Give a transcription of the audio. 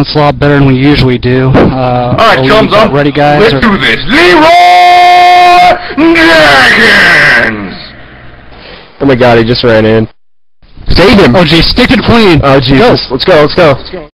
onslaught better than we usually do. Alright, chums up. Ready, guys? Let's do this. Leeroy Jenkins! Oh my god, he just ran in. Save him! Oh, geez, stick to the plane. Oh, Jesus. Let's go.